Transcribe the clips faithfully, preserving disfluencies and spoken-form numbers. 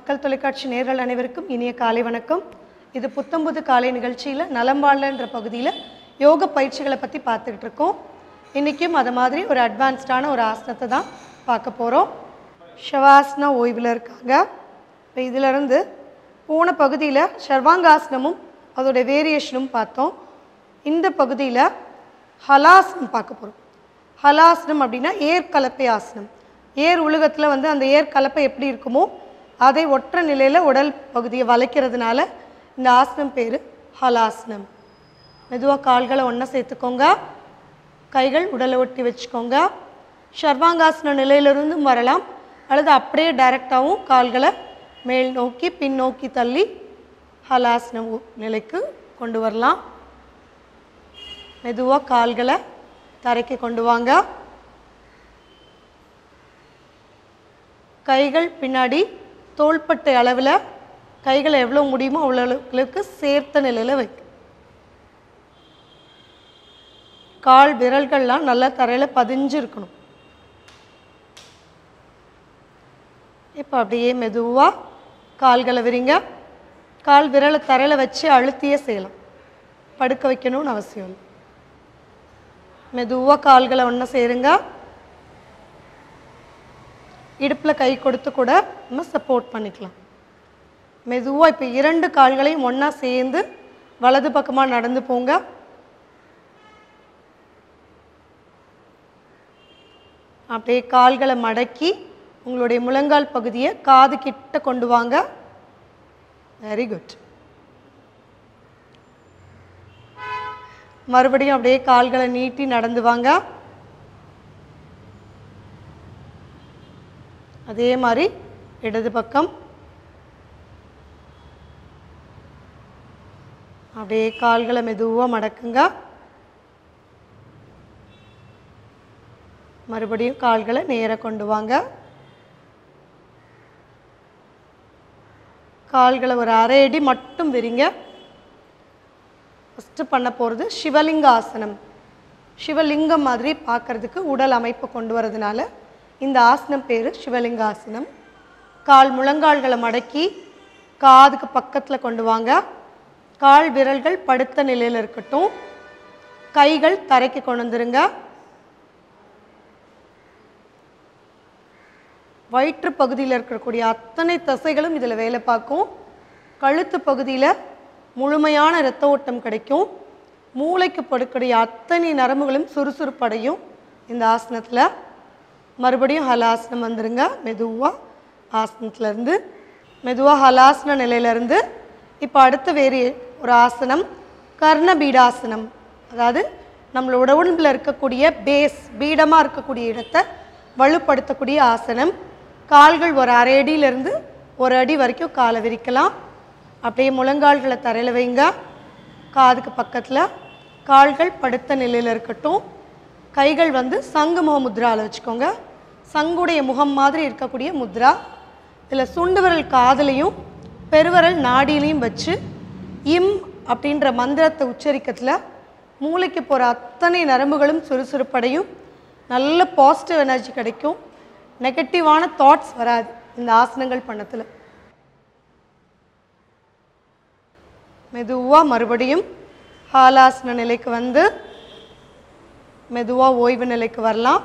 மக்கள் தொலைக்காட்சி நேயர்கள் அனைவருக்கும் இனிய காலை வணக்கம். இது புத்தம்புது காலை நிகழ்ச்சியில் நலம் வாழன்ற பகுதியில் யோக பயிற்சிகளை பற்றி பார்த்துக்கிட்டு இருக்கோம். இன்றைக்கும் அது மாதிரி ஒரு அட்வான்ஸ்டான ஒரு ஆசனத்தை தான் பார்க்க போகிறோம். ஷவாசனா ஓய்வில் இருக்காங்க. இப்போ இதிலிருந்து போன பகுதியில் சர்வாங்காசனமும் அதோடைய வேரியேஷனும் பார்த்தோம். இந்த பகுதியில் ஹலாசனம் பார்க்க போகிறோம். ஹலாசனம் அப்படின்னா ஏர் கலப்பை ஆசனம். ஏர் உலகத்தில் வந்து அந்த ஏர் கலப்பை எப்படி இருக்குமோ அதை ஒற்ற நிலையில் உடல் பகுதியை வளைக்கிறதுனால இந்த ஆசனம் பேர் ஹலாசனம். மெதுவாக கால்களை ஒன்றா சேர்த்துக்கோங்க. கைகள் உடலை ஒட்டி வச்சுக்கோங்க. சர்வாங்காசன நிலையிலிருந்தும் வரலாம், அல்லது அப்படியே டைரெக்டாகவும் கால்களை மேல் நோக்கி பின்னோக்கி தள்ளி ஹலாசனம் நிலைக்கு கொண்டு வரலாம். மெதுவாக கால்களை தரைக்கு கொண்டு வாங்க. கைகள் பின்னாடி தோள்பட்டை அளவில் கைகளை எவ்வளோ முடியுமோ அவ்வளோ அளவுக்கு சேர்த்த நிலையில் வைக்க. கால் விரல்கள்லாம் நல்லா தரையில் பதிஞ்சு இருக்கணும். இப்போ அப்படியே மெதுவாக கால்களை விரிங்க. கால் விரலை தரையில் வச்சு அழுத்தியே செய்யலாம், படுக்க வைக்கணும்னு அவசியம் இல்லை. மெதுவாக கால்களை ஒன்றா சேருங்க. இடுப்பில் கை கொடுத்து கூட நம்ம சப்போர்ட் பண்ணிக்கலாம். மெதுவாக இப்போ இரண்டு கால்களையும் ஒன்றா சேர்ந்து வலது பக்கமாக நடந்து போங்க. அப்படியே கால்களை மடக்கி உங்களுடைய முழங்கால் பகுதியை காது கிட்ட கொண்டு வாங்க. Very good. மறுபடியும் அப்படியே கால்களை நீட்டி நடந்து வாங்க. அதே மாதிரி இடது பக்கம் அப்படியே கால்களை மெதுவாக மடக்குங்க. மறுபடியும் கால்களை நேராக கொண்டு வாங்க. கால்களை ஒரு அரை அடி மட்டும் விரிங்க. ஃபஸ்ட்டு பண்ண போகிறது சிவலிங்க ஆசனம். சிவலிங்கம் மாதிரி பார்க்குறதுக்கு உடல் அமைப்பு கொண்டு வரதுனால இந்த ஆசனம் பேர் சிவலிங்க ஆசனம். கால் முழங்கால்களை மடக்கி காதுக்கு பக்கத்தில் கொண்டு வாங்க. கால் விரல்கள் படுத்த நிலையில் இருக்கட்டும். கைகள் தரைக்கு கொண்டு வந்துருங்க. வயிற்று பகுதியில் இருக்கக்கூடிய அத்தனை தசைகளும் இதில் வேலை பார்க்கும். கழுத்து பகுதியில் முழுமையான இரத்த ஓட்டம் கிடைக்கும். மூளைக்கு படுக்கூடிய அத்தனை நரம்புகளும் சுறுசுறுப்படையும் இந்த ஆசனத்தில். மறுபடியும் ஹலாசனம் வந்துருங்க. மெதுவாக ஆசனத்துலேருந்து மெதுவாக ஹலாசன நிலையிலேருந்து இப்போ அடுத்து வேறு ஒரு ஆசனம் கர்ணபீடாசனம். அதாவது நம்மளோட உடம்பில் இருக்கக்கூடிய பேஸ், பீடமாக இருக்கக்கூடிய இடத்தை வலுப்படுத்தக்கூடிய ஆசனம். கால்கள் ஒரு அரை அடியிலேருந்து ஒரு அடி வரைக்கும் காலை விரிக்கலாம். அப்படியே முழங்கால்களை தரையில் வைங்க. காதுக்கு பக்கத்தில் கால்கள் படுத்த நிலையில் இருக்கட்டும். கைகள் வந்து சங்கு முக முத்ராவில் வச்சுக்கோங்க. சங்குடைய முகம் மாதிரி இருக்கக்கூடிய முத்ரா. இதில் சுண்டு விரல் காதலையும் பெருவரல் நாடியிலையும் வச்சு இம் அப்படின்ற மந்திரத்தை உச்சரிக்கிறதுல மூளைக்கு போகிற அத்தனை நரம்புகளும் சுறுசுறுப்படையும். நல்ல பாசிட்டிவ் எனர்ஜி கிடைக்கும். நெகட்டிவான தாட்ஸ் வராது இந்த ஆசனங்கள் பண்ணத்தில். மெதுவாக மறுபடியும் ஹாலாசன நிலைக்கு வந்து மெதுவாக ஓய்வு நிலைக்கு வரலாம்.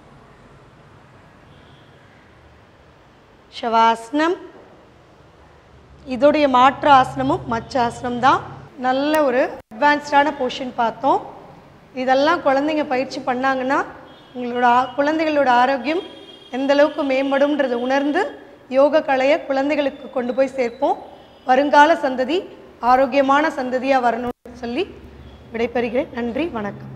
ஷவாசனம். இதோடைய மாற்று ஆசனமும் மச்ச ஆசனம் தான். நல்ல ஒரு அட்வான்ஸ்டான போர்ஷன் பார்த்தோம். இதெல்லாம் குழந்தைங்க பயிற்சி பண்ணாங்கன்னா உங்களோட குழந்தைகளோட ஆரோக்கியம் எந்த அளவுக்கு மேம்படும்ன்றதை உணர்ந்து யோக கலையை குழந்தைகளுக்கு கொண்டு போய் சேர்ப்போம். வருங்கால சந்ததி ஆரோக்கியமான சந்ததியாக வரணும்னு சொல்லி விடைபெறுகிறேன். நன்றி, வணக்கம்.